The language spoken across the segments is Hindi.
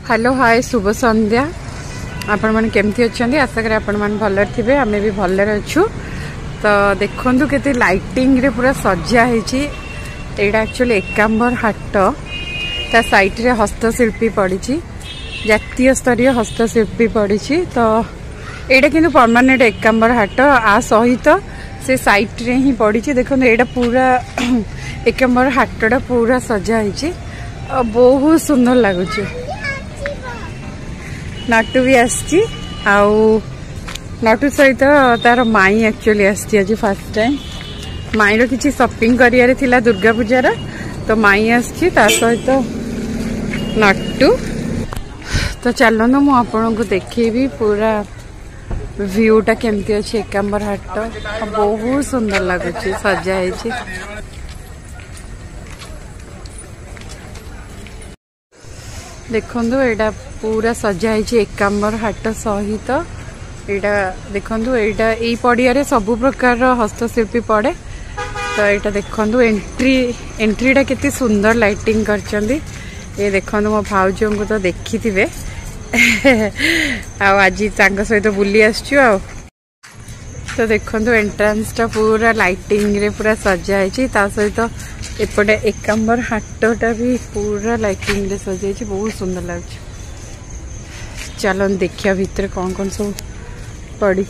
हेलो हाय शुभ संध्या आपण मैंने केमती अच्छा आशा करें आपण मैंने भल थे आम भी भल अच्छु तो देखु के लाइटिंग रे पूरा सजा है एक्चुअली एकाम्बर हाट ता साइट रे हस्तशिल्पी पड़ी जातीय स्तरीय हस्तशिल्पी पड़ी तो यहाँ कि परमानेंट एकाम्बर हाट आ सहित से साइट रे ही पड़ी देखो यहाँ पूरा एकाम्बर हाटटा पूरा सजा है बहुत सुंदर लगुच नाटू भी आसी नाटू सहित तार माई एक्चुअली आसी आज फर्स्ट टाइम माई रो किसी शॉपिंग करियारे थिला दुर्गा पूजार तो माई आसी सहित नाटू तो चलना मु आपन को देखेबी पूरा व्यूटा केमती अच्छे एकाम्बर हाट बहुत सुंदर लगुच सजा है देखो यहाँ पूरा सजा है एकाम्बर हाट सहित यहाँ देखो यहाँ पड़िया सबु प्रकार हस्तशिल्पी पड़े तो यहाँ देखो एंट्रीटा केते सुंदर लाइटिंग करचंदी ये देखो मो भाउज को तो देखी थे आज सहित बुली आसचु तो देखो एंट्रांस टा पूरा लाइटिंग रे पूरा सजा है सहित एपटे एकाम्बर हाटटा भी पूरा लाइटिंग रे सजाई बहुत सुंदर लगे चलो देखिया भीतर कौन कौन सब पड़ी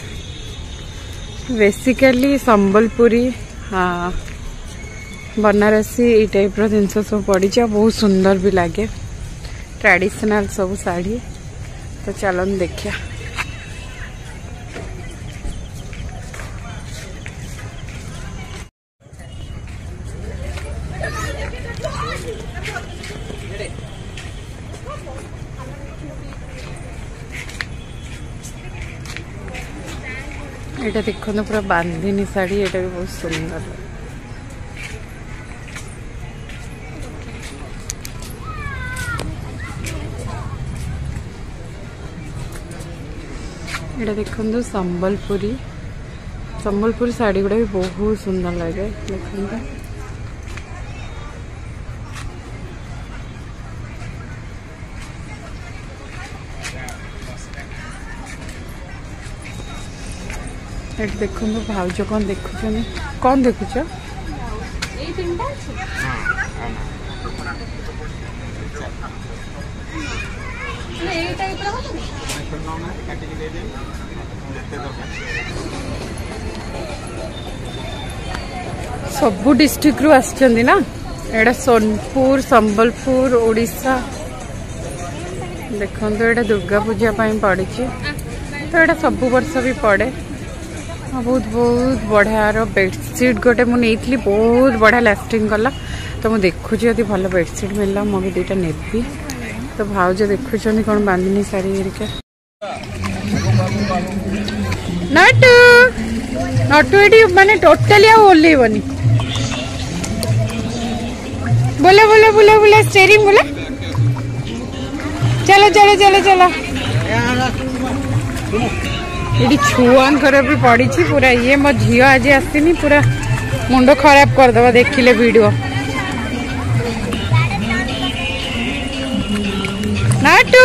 बेसिकली संबलपुरी हाँ बनारसी ये टाइप रो जिनस सब पड़ी बहुत सुंदर भी लगे ट्रेडिशनल सब साड़ी तो चलो देखिया এটা দেখো না পুরো বান্ধিনী শাড়ি এটা भी बहुत सुंदर এটা দেখুন संबलपुरी शाड़ी गुड़ा भी बहुत सुंदर लगे देखो देखो भाउज कौन देखुच कौन देखुच सबु डिस्ट्रिक्ट रु आछंदी ना एडा सोनपुर संबलपुर ओडिशा देखो एडा दुर्गा पूजा पड़ी तो एडा सबु वर्ष भी पड़े बहुत बहुत बढ़िया बेडसीट गोटे मुझे बहुत बढ़िया लास्टिंग कला तो मुझे देखुची यदि भल बेडसीट मिलला मो भी दुईटा नेबी तो भाउज देखुं कौन बांधिनी शाड़ी हेरिका नटू नटू ये माने टोटाली ओल्लैबनी बोला बोला बोला बोला स्टेरिंग बोला चलो चलो चलो चलो ये छुआंकर भी पड़ी पूरा ये मो झील आज आसनी पूरा मुंड खराब करदे देखिले वीडियो नाटू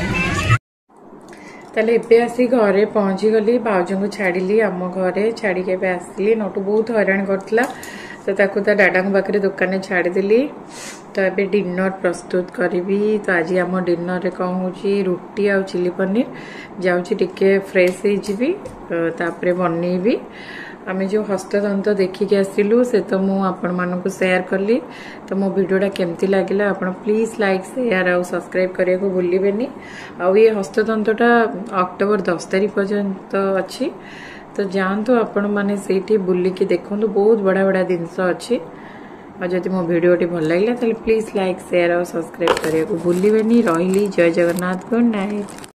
ताले एबे आसी घरे पहुंची गली भाउज को छाड़ी आम घरे छाड़ी के आसली नटू बहुत हैरान करता तो ताकू ता डाडा पाखे दुकान छाड़देली तो ये डिनर प्रस्तुत करी तो आज आम डिनर रे कौन हो रुटी आ चिली पनीर जाऊँगी टिके फ्रेश होतापर बनईबी आम जो हस्ततंत्र देखिक आसिलु से तो मुझे शेयर कली तो मो वीडियोटा केमती लगे आप प्लीज लाइक शेयर और सब्सक्राइब करने को भूलें आउ ये हस्ततंत्रटा अक्टोबर 10 तारीख पर्यंत अच्छी तो जातु आपण मैंने से बुलिकी देखूँ बहुत बड़ा बड़ा जिनस अच्छी और जब मो वीडियोटी भल लगे तो प्लीज लाइक शेयर और सब्सक्राइब करने को भूलें रही जय जगन्नाथ गुड नाइट।